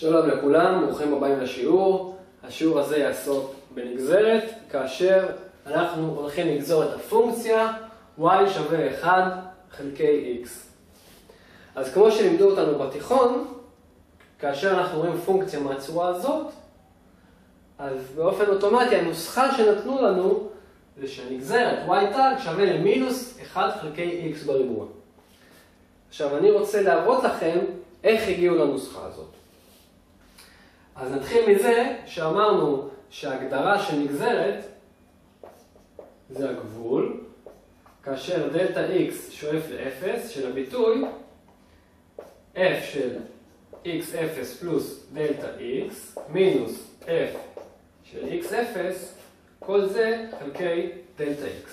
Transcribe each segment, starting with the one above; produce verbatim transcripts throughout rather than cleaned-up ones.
שלום לכולם, ברוכים הבאים לשיעור. השיעור הזה יעסוק בנגזרת, כאשר אנחנו הולכים לגזור את הפונקציה y שווה אחד חלקי x. אז כמו שלימדו אותנו בתיכון, כאשר אנחנו רואים פונקציה מהצורה הזאת, אז באופן אוטומטי הנוסחה שנתנו לנו זה שהנגזרת y תג שווה למינוס אחד חלקי x בריבוע. עכשיו אני רוצה להראות לכם איך הגיעו לנוסחה הזאת. אז נתחיל מזה שאמרנו שההגדרה של נגזרת זה הגבול, כאשר דלתה x שואף ל-אפס של הביטוי f של x אפס פלוס דלתה x מינוס f של x אפס, כל זה חלקי דלתה x.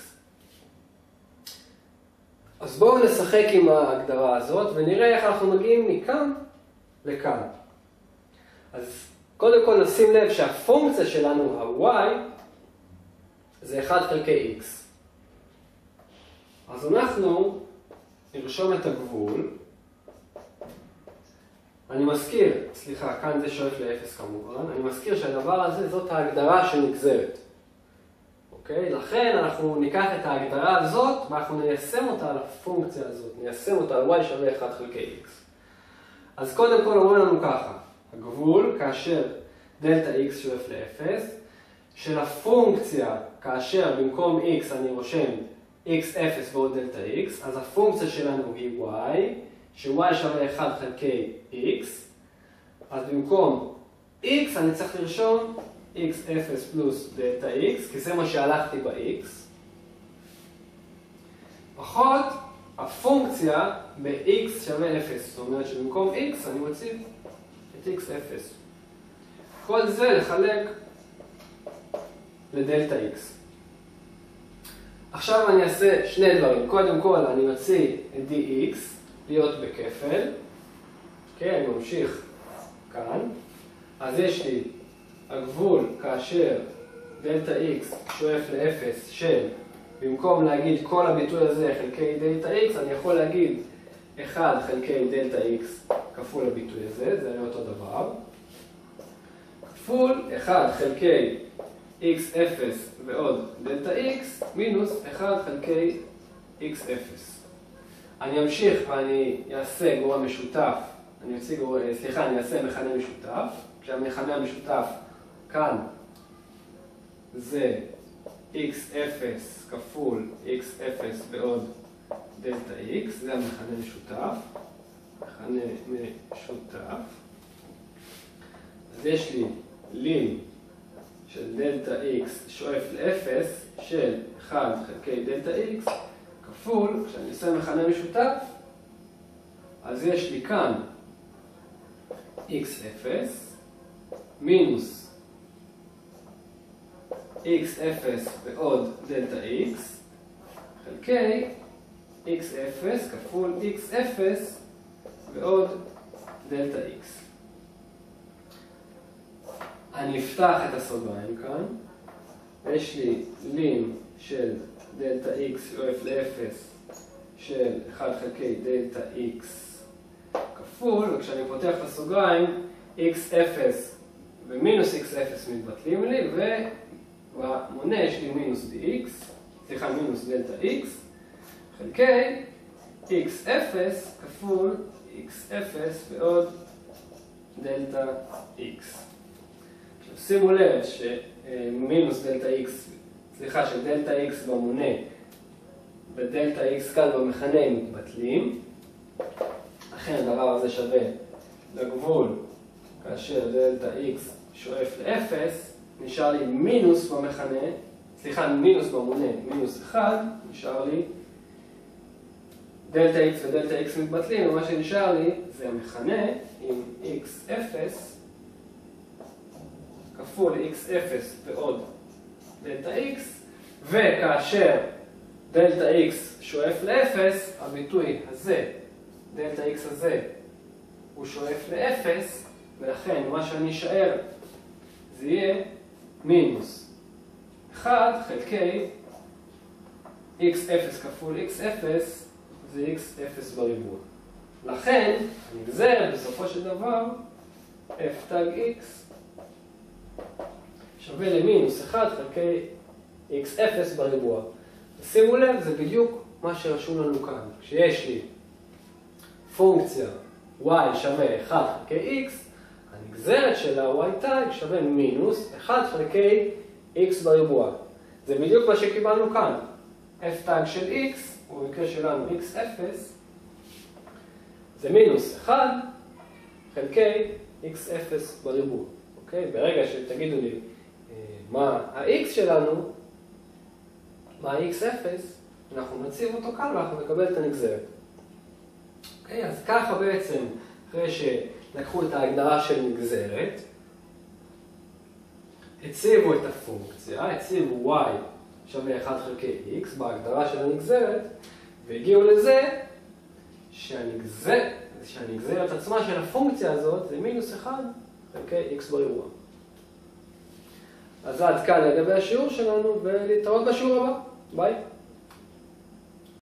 אז בואו נשחק עם ההגדרה הזאת ונראה איך אנחנו מגיעים מכאן לכאן. אז קודם כל נשים לב שהפונקציה שלנו, ה-y, זה אחד חלקי x. אז אנחנו נרשום את הגבול. אני מזכיר, סליחה, כאן זה שואף ל-אפס כמובן, אני מזכיר שהדבר הזה זאת ההגדרה של נגזרת. אוקיי? לכן אנחנו ניקח את ההגדרה הזאת ואנחנו ניישם אותה על הפונקציה הזאת, ניישם אותה על y שווה אחד חלקי x. אז קודם כל אומרים לנו ככה, הגבול כאשר דלתה x שואף ל-אפס, של הפונקציה כאשר במקום x אני רושם x אפס ועוד דלתה x, אז הפונקציה שלנו היא y, ש-y שווה אחד חלקי x, אז במקום x אני צריך לרשום x אפס פלוס דלתה x, כי זה מה שהלכתי ב-x, פחות הפונקציה ב-x שווה אפס, זאת אומרת שבמקום x אני מציב את x אפס. כל זה לחלק לדלתה x. עכשיו אני אעשה שני דברים. קודם כל אני מוציא את dx להיות בכפל. אוקיי, אני ממשיך כאן. אז יש לי הגבול כאשר דלתה x שואף ל-אפס של, במקום להגיד כל הביטוי הזה חלקי דלתה x, אני יכול להגיד אחד חלקי דלתה x כפול הביטוי הזה, זה לא אותו דבר. כפול אחד חלקי x אפס ועוד דלתה x מינוס אחד חלקי x אפס. אני אמשיך ואני אעשה גורם משותף, אני אעשה גורם, סליחה, אני אעשה מכנה משותף, כשהמכנה המשותף כאן זה x אפס כפול x אפס ועוד דלתה x, זה המכנה משותף, מכנה משותף. אז יש לי לין של דלתה x שואף ל-אפס של אחד חלקי דלתה x כפול, כשאני עושה מכנה משותף, אז יש לי כאן x אפס מינוס x אפס ועוד דלתה x חלקי x אפס כפול x אפס ועוד דלתה x. אני אפתח את הסוגריים כאן, יש לי לין של דלתה x שואף ל-אפס של אחד חלקי דלתה x כפול, וכשאני פותח את הסוגריים x אפס ומינוס x אפס מתבטלים לי, ובמונה יש לי מינוס dx, סליחה, מינוס דלתה x חלקי x אפס כפול x אפס ועוד דלתה x. שימו לב שמינוס דלתה x, סליחה, שדלתה x במונה ודלתה x כאן במכנה מתבטלים. לכן הדבר הזה שווה לגבול כאשר דלתה x שואף ל-אפס, נשאר לי מינוס במכנה, סליחה, מינוס במונה, מינוס אחד, נשאר לי דלתה x ודלתה x מתבטלים, ומה שנשאר לי זה המכנה עם x אפס כפול x אפס ועוד דלתה x, וכאשר דלתה x שואף ל-אפס, הביטוי הזה, דלתה x הזה, הוא שואף ל-אפס, ולכן מה שאני אשאר זה יהיה מינוס אחד חלקי x אפס כפול x אפס, זה x אפס בריבוע. לכן, הנגזרת בסופו של דבר f תג x שווה למינוס אחד חלקי x אפס בריבוע. שימו לב, זה בדיוק מה שרשום לנו כאן. כשיש לי פונקציה y שווה אחד חלקי x, הנגזרת של ה-y תג שווה מינוס אחד חלקי x בריבוע. זה בדיוק מה שקיבלנו כאן. f תג של x, ובמקרה שלנו x אפס, זה מינוס אחד חלקי x אפס בריבוע. אוקיי? ברגע שתגידו לי מה ה-x שלנו, מה ה-x אפס, אנחנו נציב אותו כאן ואנחנו נקבל את הנגזרת. אוקיי? אז ככה בעצם, אחרי שלקחו את ההגדרה של נגזרת, הציבו את הפונקציה, הציבו y שווה אחד חלקי x בהגדרה של הנגזרת, והגיעו לזה שהנגזרת, שהנגזרת עצמה של הפונקציה הזאת זה מינוס אחד חלקי x בריבוע. אז עד כאן לגבי השיעור שלנו, ולהתראות בשיעור הבא. ביי.